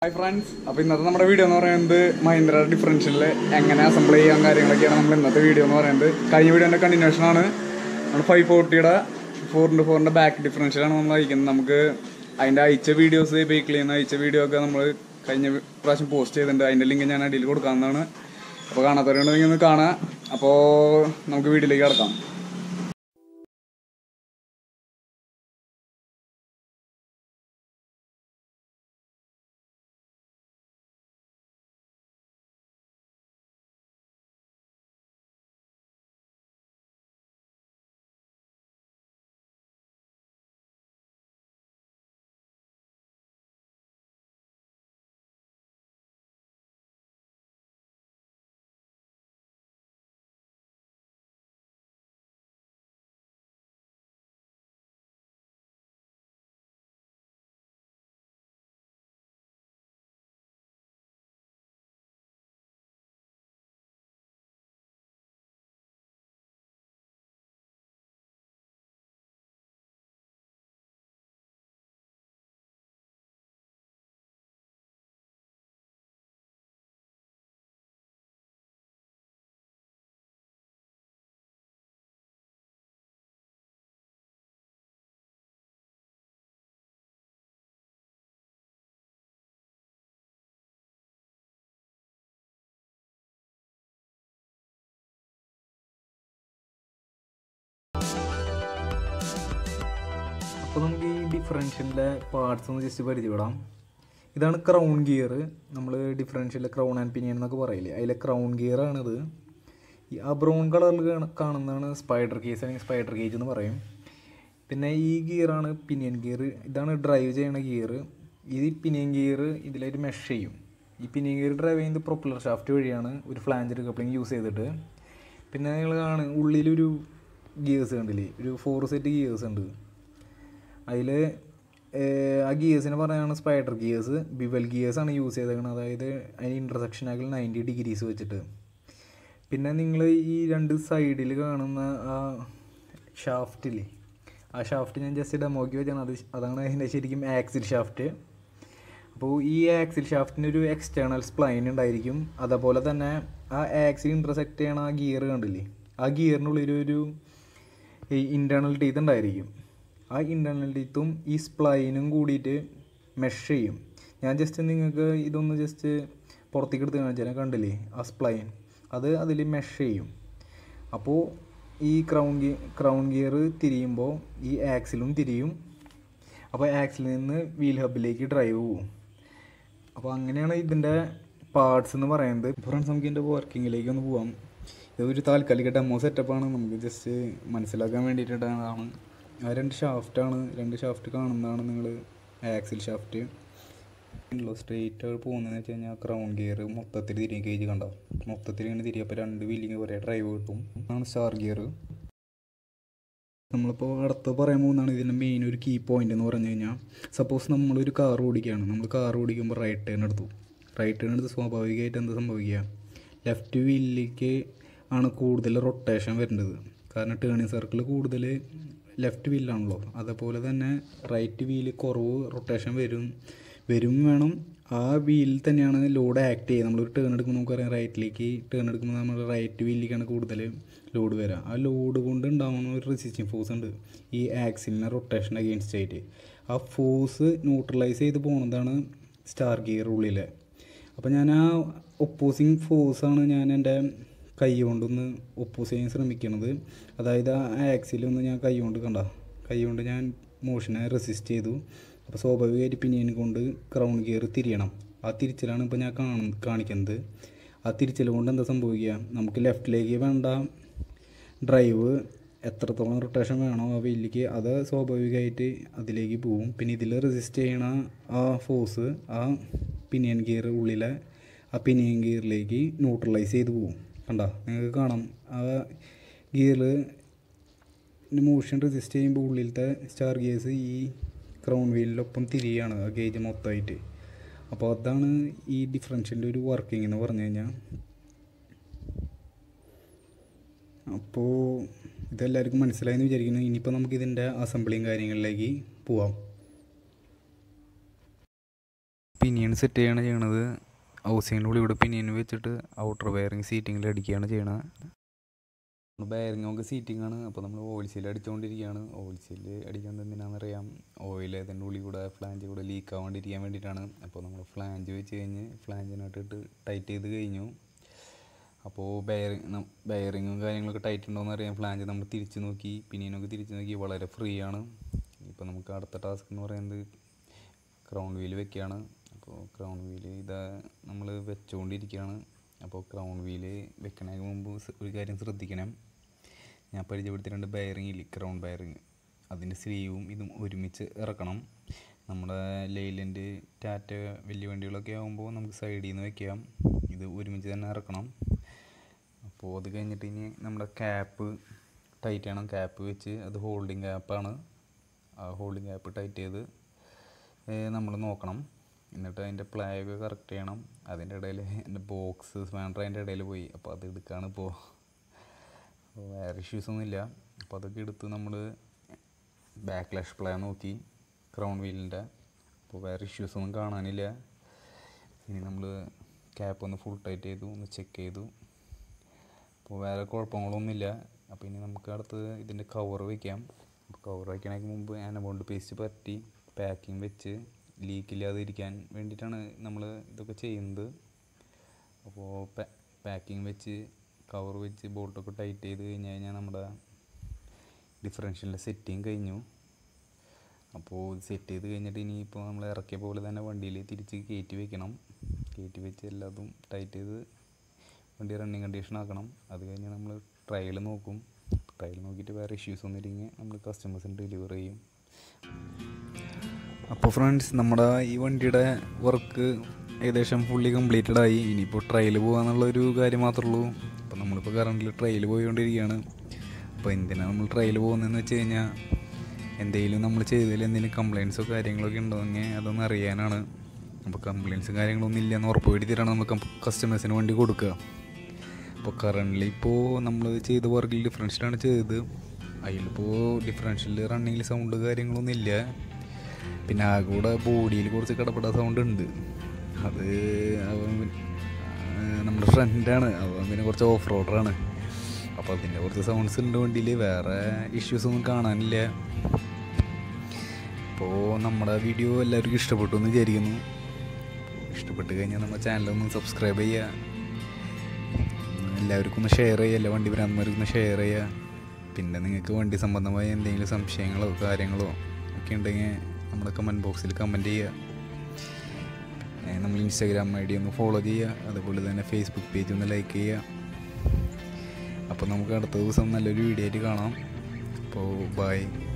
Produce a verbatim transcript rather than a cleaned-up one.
Hi friends, അപ്പോൾ ഇന്നത്തെ നമ്മുടെ വീഡിയോ എന്ന് പറയുന്നത് Mahindra Differential എങ്ങനെ അസംബിൾ ചെയ്യാൻ കാര്യങ്ങളൊക്കെയാണ് നമ്മൾ ഇന്നത്തെ വീഡിയോ എന്ന് പറയുന്നത്. കഴിഞ്ഞ വീഡിയോൻ്റെ കണ്ടിന്യൂഷൻ ആണ്. നമ്മൾ ഫൈവ് ഫോർട്ടിയുടെ ഫോർ ഇൻറ്റു ഫോറിൻ്റെ ബാക്ക് ഡിഫറൻഷ്യലാണ് നമ്മൾ അയക്കുന്നത്. നമുക്ക് അതിൻ്റെ അയച്ച വീഡിയോസ് ബൈക്കിൽ നിന്ന് അയച്ച വീഡിയോ ഒക്കെ നമ്മൾ കഴിഞ്ഞ പ്രാവശ്യം പോസ്റ്റ് ചെയ്തിട്ടുണ്ട്. അതിൻ്റെ ലിങ്ക് ഞാൻ അടിയിൽ കൊടുക്കാവുന്നതാണ്. അപ്പോൾ കാണാത്തവരുണ്ടെങ്കിൽ ഒന്ന് കാണാം. അപ്പോൾ നമുക്ക് വീഡിയോയിലേക്ക് കിടക്കാം. അപ്പോൾ നമുക്ക് ഈ ഡിഫറൻഷ്യലിൻ്റെ പാർട്സ് ഒന്ന് ജസ്റ്റ് പരിചയപ്പെടാം. ഇതാണ് ക്രൗൺ ഗിയർ. നമ്മൾ ഡിഫറൻഷ്യലിലെ ക്രൗൺ ആൻഡ് പിനിയൻ എന്നൊക്കെ പറയില്ലേ, അതിലെ ക്രൗൺ ഗിയറാണിത്. ഈ ആ ബ്രൗൺ കളറിൽ കാണുന്നതാണ് സ്പൈഡർ കേസ് അല്ലെങ്കിൽ സ്പൈഡർ കേജ് എന്ന് പറയും. പിന്നെ ഈ ഗിയറാണ് പിനിയൻ ഗിയർ. ഇതാണ് ഡ്രൈവ് ചെയ്യണ ഗിയർ. ഈ പിനിയൻ ഗിയർ ഇതിലായിട്ട് മെഷ് ചെയ്യും. ഈ പിനിയൻ ഗിയർ ഡ്രൈവ് ചെയ്യുന്നത് പ്രൊപ്പലർ ഷാഫ്റ്റ് വഴിയാണ്, ഒരു ഫ്ലാഞ്ചർ കപ്ലിങ് യൂസ് ചെയ്തിട്ട്. പിന്നെ നിങ്ങൾ കാണും ഉള്ളിലൊരു ഗിയേഴ്സ് കണ്ടില്ലേ, ഒരു ഫോർ സെറ്റ് ഗിയേഴ്സ് ഉണ്ട്. അതിൽ ആ ഗിയേഴ്സിനെ പറയുകയാണ് സ്പൈഡർ ഗിയേഴ്സ്. ബിവൽ ഗിയേഴ്സാണ് യൂസ് ചെയ്തേക്കുന്നത്, അതായത് അതിന് ഇൻ്റർസെക്ഷൻ ആക്കി നയൻറ്റി ഡിഗ്രീസ് വെച്ചിട്ട്. പിന്നെ നിങ്ങൾ ഈ രണ്ട് സൈഡിൽ കാണുന്ന ആ ഷാഫ്റ്റിൽ ആ ഷാഫ്റ്റ് ഞാൻ ജസ്റ്റ് ഡെമോക്കി വെച്ചാണ്. അത് അതാണ് അതിൻ്റെ ശരിക്കും ആക്സിൽ ഷാഫ്റ്റ്. അപ്പോൾ ഈ ആക്സിൽ ഷാഫ്റ്റിന് ഒരു എക്സ്റ്റേണൽ സ്പ്ലൈൻ ഉണ്ടായിരിക്കും. അതേപോലെ തന്നെ ആ ആക്സിൽ ഇൻ്റർസെക്റ്റ് ചെയ്യണ ആ ഗിയർ കണ്ടില്ലേ, ആ ഗിയറിനുള്ളിലൊരു ഇൻറ്റേർണൽ ടീത്ത് ഉണ്ടായിരിക്കും. ആ ഇൻറ്റേർണൽ ടീത്തും ഈ സ്പ്ലൈനും കൂടിയിട്ട് മെഷ് ചെയ്യും. ഞാൻ ജസ്റ്റ് നിങ്ങൾക്ക് ഇതൊന്ന് ജസ്റ്റ് പുറത്തേക്ക് എടുത്ത് കാണിച്ചാൽ കണ്ടില്ലേ, ആ സ്പ്ലൈൻ അത് അതിൽ മെഷ് ചെയ്യും. അപ്പോൾ ഈ ക്രൗൺ ഗിയർ ക്രൗൺ ഗിയർ തിരിയുമ്പോൾ ഈ ആക്സിലും തിരിയും. അപ്പോൾ ആക്സിലിൽ നിന്ന് വീൽ ഹബിലേക്ക് ഡ്രൈവ് പോകും. അപ്പോൾ അങ്ങനെയാണ് ഇതിൻ്റെ പാർട്സ് എന്ന് പറയുന്നത്. ഫ്രണ്ട്സ്, നമുക്ക് ഇതിൻ്റെ വർക്കിങ്ങിലേക്ക് ഒന്ന് പോകാം. ഇതൊരു താൽക്കാലിക ഡെമോ സെറ്റപ്പാണ്, നമുക്ക് ജസ്റ്റ് മനസ്സിലാക്കാൻ വേണ്ടിയിട്ടാണ്. ആ രണ്ട് ഷാഫ്റ്റാണ്, രണ്ട് ഷാഫ്റ്റ് കാണുന്നതാണ് നിങ്ങൾ ആക്സിൽ ഷാഫ്റ്റ്. ഉള്ളൂ സ്ട്രെയിറ്റ് പോകുന്നതെന്ന് വെച്ച് കഴിഞ്ഞാൽ ക്രൗൺ ഗിയർ മൊത്തത്തിൽ തിരിയും. കേജ് കണ്ടോ, മൊത്തത്തിൽ ഇങ്ങനെ തിരിയും. അപ്പോൾ രണ്ട് വീലിങ് കുറേ ഡ്രൈവ് കിട്ടും. ആണ് സ്റ്റാർ ഗിയർ. നമ്മളിപ്പോൾ അടുത്ത് പറയാൻ പോകുന്നതാണ് ഇതിൻ്റെ മെയിൻ ഒരു കീ പോയിൻ്റ് എന്ന് പറഞ്ഞു കഴിഞ്ഞാൽ, സപ്പോസ് നമ്മളൊരു കാർ ഓടിക്കുകയാണ്. നമ്മൾ കാർ ഓടിക്കുമ്പോൾ റൈറ്റ് ടേൺ എടുത്തു. റൈറ്റ് ടേൺ എടുത്ത് സ്വാഭാവികമായിട്ട് എന്താ സംഭവിക്കുക, ലെഫ്റ്റ് വീലിലേക്ക് ആണ് കൂടുതൽ റൊട്ടേഷൻ വരേണ്ടത്. കാരണം ടേണിങ് സർക്കിൾ കൂടുതൽ ലെഫ്റ്റ് വീലാണല്ലോ. അതേപോലെ തന്നെ റൈറ്റ് വീല് കുറവ് റൊട്ടേഷൻ വരും വരും വേണം. ആ വീലിൽ തന്നെയാണ് ലോഡ് ആക്ട് ചെയ്യുക. നമ്മളൊരു ടേൺ എടുക്കുമ്പോൾ നമുക്കറിയാം, റൈറ്റിലേക്ക് ടേൺ എടുക്കുമ്പോൾ നമ്മൾ റൈറ്റ് വീലിലേക്കാണ് കൂടുതൽ ലോഡ് വരിക. ആ ലോഡ് കൊണ്ട് ഉണ്ടാകുന്ന ഒരു റെസിസ്റ്റിംഗ് ഫോഴ്സ് ഉണ്ട് ഈ ആക്സിലിനെ റൊട്ടേഷൻ അഗെയിൻസ്റ്റ് ആയിട്ട്. ആ ഫോഴ്സ് ന്യൂട്രലൈസ് ചെയ്ത് പോകുന്നതാണ് സ്റ്റാർ ഗിയർ ഉള്ളിലെ. അപ്പോൾ ഞാൻ ആ ഒപ്പോസിങ് ഫോഴ്സാണ് ഞാൻ എൻ്റെ കൈ കൊണ്ടൊന്ന് ഒപ്പോസ് ചെയ്യാൻ ശ്രമിക്കണത്. അതായത് ആ ആക്സിലൊന്ന് ഞാൻ കൈ കൊണ്ട് കണ്ട കൈ കൊണ്ട് ഞാൻ മോഷനെ റെസിസ്റ്റ് ചെയ്തു. അപ്പോൾ സ്വാഭാവികമായിട്ട് പിനിയൻ കൊണ്ട് ക്രൗൺ ഗിയർ തിരിയണം. ആ തിരിച്ചിലാണ് ഇപ്പോൾ ഞാൻ കാണു കാണിക്കുന്നത്. ആ തിരിച്ചിൽ കൊണ്ട് എന്താ സംഭവിക്കുക, നമുക്ക് ലെഫ്റ്റിലേക്ക് വേണ്ട ഡ്രൈവ് എത്രത്തോളം റൊട്ടേഷൻ വേണോ ആ വീലിലേക്ക്, അത് സ്വാഭാവികമായിട്ട് അതിലേക്ക് പോവും. പിന്നെ ഇതിൽ റെസിസ്റ്റ് ചെയ്യണ ആ ഫോഴ്സ് ആ പിനിയൻ ഗിയർ ഉള്ളിലെ ആ പിനിയൻ ഗിയറിലേക്ക് ന്യൂട്രലൈസ് ചെയ്ത് പോവും. കണ്ട നിങ്ങൾക്ക് കാണാം, ആ ഗിയറിന് മോഷൻ റെസിസ്റ്റ് ചെയ്യുമ്പോൾ ഉള്ളിലത്തെ സ്റ്റാർ ഗിയേഴ്സ് ഈ ക്രൗൺ വീലിനൊപ്പം തിരിയാണ് ആ ഗേജ് മൊത്തമായിട്ട്. അപ്പോൾ അതാണ് ഈ ഡിഫറൻഷ്യലിൻ്റെ ഒരു വർക്കിംഗ് എന്ന് പറഞ്ഞു കഴിഞ്ഞാൽ. അപ്പോൾ ഇതെല്ലാവർക്കും മനസ്സിലായെന്ന് വിചാരിക്കുന്നു. ഇനിയിപ്പോൾ നമുക്കിതിൻ്റെ അസംബ്ലിയും കാര്യങ്ങളിലേക്ക് പോവാം. പിനിയൻ സെറ്റ് ചെയ്യാണ് ചെയ്യണത്. ഹൗസിങ്ങിൻ്റെ ഉള്ളിൽ ഇവിടെ പിനിയൻ വെച്ചിട്ട് ഔട്ടർ ബെയറിങ് സീറ്റിങ്ങിൽ അടിക്കുകയാണ് ചെയ്യണത്. ബെയറിംഗ് ഒക്കെ സീറ്റിംഗ് ആണ്. അപ്പോൾ നമ്മൾ ഓയിൽ സീൽ അടിച്ചുകൊണ്ടിരിക്കുകയാണ്. ഓയിൽ സീൽ അടിക്കുന്നത് എന്തിനാണെന്നറിയാം, ഓയിൽ അതിൻ്റെ ഉള്ളിൽ കൂടെ ഫ്ലാഞ്ച് കൂടെ ലീക്ക് ആവാണ്ടിരിക്കാൻ വേണ്ടിയിട്ടാണ്. അപ്പോൾ നമ്മൾ ഫ്ലാഞ്ച് വെച്ച് കഴിഞ്ഞ് ഫ്ലാഞ്ചിനകത്തിട്ട് ടൈറ്റ് ചെയ്ത് കഴിഞ്ഞു. അപ്പോൾ ബെയറിങ് ബെയറിങ്ങും കാര്യങ്ങളൊക്കെ ടൈറ്റ് ഉണ്ടോയെന്ന് അറിയാം. ഫ്ലാഞ്ച് നമ്മൾ തിരിച്ച് നോക്കി, പിനിയനൊക്കെ തിരിച്ച് നോക്കി, വളരെ ഫ്രീ ആണ്. ഇപ്പോൾ നമുക്ക് അടുത്ത ടാസ്ക് എന്ന് പറയുന്നത് ക്രൗൺ വീൽ വെക്കുകയാണ്. അപ്പോൾ ക്രൗൺ വീൽ ഇതാ നമ്മൾ വെച്ചുകൊണ്ടിരിക്കുകയാണ്. അപ്പോൾ ക്രൗൺ വീൽ വെക്കണതിന് മുമ്പ് ഒരു കാര്യം ശ്രദ്ധിക്കണം. ഞാൻ പരിചയപ്പെടുത്തിയിട്ടുണ്ട് ബെയറിങ്ങിൽ ക്രൗൺ ബെയറിങ്, അതിൻ്റെ സ്ലീവും ഇതും ഒരുമിച്ച് ഇറക്കണം. നമ്മുടെ ലെയ്ലൻഡ് ടാറ്റ വലിയ വണ്ടികളൊക്കെ ആകുമ്പോൾ നമുക്ക് സൈഡിൽ നിന്ന് വെക്കാം. ഇത് ഒരുമിച്ച് തന്നെ ഇറക്കണം. അപ്പോൾ അത് കഴിഞ്ഞിട്ട് ഇനി നമ്മുടെ ക്യാപ്പ് ടൈറ്റ് ചെയ്യണം. ക്യാപ്പ് വെച്ച് അത് ഹോൾഡിങ് ക്യാപ്പാണ്. ആ ഹോൾഡിങ് ക്യാപ്പ് ടൈറ്റ് ചെയ്ത് നമ്മൾ നോക്കണം. എന്നിട്ട് അതിൻ്റെ പ്ലാഗ് കറക്റ്റ് ചെയ്യണം. അതിൻ്റെ ഇടയിൽ എൻ്റെ ബോക്സ് സ്പാൻഡർ അതിൻ്റെ ഇടയിൽ പോയി. അപ്പോൾ അത് എടുക്കുകയാണ് ഇപ്പോൾ. അപ്പോൾ വേറെ ഇഷ്യൂസൊന്നുമില്ല. അപ്പോൾ അതൊക്കെ എടുത്ത് നമ്മൾ ബാക്ക് ലാഷ് പ്ലേ നോക്കി ക്രൗൺ വീലിൻ്റെ. അപ്പോൾ വേറെ ഇഷ്യൂസൊന്നും കാണാനില്ല. ഇനി നമ്മൾ ക്യാപ്പ് ഒന്ന് ഫുൾ ടൈറ്റ് ചെയ്തു, ഒന്ന് ചെക്ക് ചെയ്തു. അപ്പോൾ വേറെ കുഴപ്പങ്ങളൊന്നുമില്ല. അപ്പോൾ ഇനി നമുക്ക് അടുത്ത് ഇതിൻ്റെ കവർ വയ്ക്കാം. അപ്പോൾ കവർ വയ്ക്കണതിന് മുമ്പ് ആനബോണ്ട് പേസ്റ്റ് പരട്ടി പാക്കിങ് വെച്ച് ലീക്കില്ലാതിരിക്കാൻ വേണ്ടിയിട്ടാണ് നമ്മൾ ഇതൊക്കെ ചെയ്യുന്നത്. അപ്പോൾ പാക്കിങ് വെച്ച് കവർ വെച്ച് ബോൾട്ടൊക്കെ ടൈറ്റ് ചെയ്ത് കഴിഞ്ഞ് കഴിഞ്ഞാൽ നമ്മുടെ ഡിഫറൻഷ്യലിൻ്റെ സെറ്റിങ് കഴിഞ്ഞു. അപ്പോൾ സെറ്റ് ചെയ്ത് കഴിഞ്ഞിട്ട് ഇനിയിപ്പോൾ നമ്മൾ ഇറക്കിയ പോലെ തന്നെ വണ്ടിയിൽ തിരിച്ച് കയറ്റി വെക്കണം. കയറ്റി വെച്ച് എല്ലാതും ടൈറ്റ് ചെയ്ത് വണ്ടി റണ്ണിങ് കണ്ടീഷൻ ആക്കണം. അത് കഴിഞ്ഞ് നമ്മൾ ട്രയൽ നോക്കും. ട്രയൽ നോക്കിയിട്ട് വേറെ ഇഷ്യൂസ് ഒന്നുമില്ലെങ്കിൽ നമ്മൾ കസ്റ്റമേഴ്സിന് ഡെലിവറി ചെയ്യും. അപ്പോൾ ഫ്രണ്ട്സ്, നമ്മുടെ ഈ വണ്ടിയുടെ വർക്ക് ഏകദേശം ഫുള്ളി കംപ്ലീറ്റഡ് ആയി. ഇനിയിപ്പോൾ ട്രയൽ പോകാന്നുള്ളൊരു കാര്യം മാത്രമേ ഉള്ളൂ. അപ്പോൾ നമ്മളിപ്പോൾ കറണ്ടിൽ ട്രയൽ പോയിക്കൊണ്ടിരിക്കുകയാണ്. അപ്പോൾ എന്തിനാണ് നമ്മൾ ട്രയൽ പോകുന്നതെന്ന് വെച്ച് കഴിഞ്ഞാൽ, എന്തെങ്കിലും നമ്മൾ ചെയ്തതിൽ എന്തെങ്കിലും കംപ്ലയിൻസോ കാര്യങ്ങളൊക്കെ ഉണ്ടോയെങ്കിൽ അതൊന്ന് അറിയാനാണ്. അപ്പോൾ കംപ്ലയിൻസും കാര്യങ്ങളൊന്നും ഇല്ലയെന്ന് ഉറപ്പ് വരുത്തിയിട്ടാണ് നമ്മൾ കസ്റ്റമേഴ്സിന് വണ്ടി കൊടുക്കുക. അപ്പോൾ കറണ്ടിൽ ഇപ്പോൾ നമ്മൾ ചെയ്ത വർക്കിൽ ഡിഫറൻഷ്യലാണ് ചെയ്തത്. അതിലിപ്പോൾ ഡിഫറൻഷ്യൽ റണ്ണിങ്ങിൽ സൗണ്ട് കാര്യങ്ങളൊന്നും ഇല്ല. പിന്നെ ആ കൂടെ ബോഡിയിൽ കുറച്ച് കടപ്പെടാ സൗണ്ട് ഉണ്ട്. അത് അവൻ നമ്മുടെ ഫ്രണ്ടാണ്, അവൻ പിന്നെ കുറച്ച് ഓഫ് റോഡറാണ്. അപ്പോൾ അതിൻ്റെ കുറച്ച് സൗണ്ട്സ് ഉണ്ട് വണ്ടിയിൽ. വേറെ ഇഷ്യൂസൊന്നും കാണാനില്ല. അപ്പോൾ നമ്മുടെ വീഡിയോ എല്ലാവർക്കും ഇഷ്ടപ്പെട്ടു എന്ന് വിചാരിക്കുന്നു. ഇഷ്ടപ്പെട്ട് കഴിഞ്ഞാൽ നമ്മുടെ ചാനലൊന്ന് സബ്സ്ക്രൈബ് ചെയ്യുക, എല്ലാവർക്കും ഒന്ന് ഷെയർ ചെയ്യുക, എല്ലാ വണ്ടി ഭ്രാന്തന്മാർക്കൊന്ന് ഷെയർ ചെയ്യുക. പിന്നെ നിങ്ങൾക്ക് വണ്ടി സംബന്ധമായ എന്തെങ്കിലും സംശയങ്ങളോ കാര്യങ്ങളോ ഒക്കെ ഉണ്ടെങ്കിൽ നമ്മുടെ കമൻറ്റ് ബോക്സിൽ കമൻറ്റ് ചെയ്യുക. നമ്മൾ ഇൻസ്റ്റാഗ്രാം ഐ ഡി ഒന്ന് ഫോളോ ചെയ്യുക. അതുപോലെ തന്നെ ഫേസ്ബുക്ക് പേജ് ഒന്ന് ലൈക്ക് ചെയ്യുക. അപ്പോൾ നമുക്ക് അടുത്ത ദിവസം നല്ലൊരു വീഡിയോ ആയിട്ട് കാണാം. അപ്പോൾ ബൈ.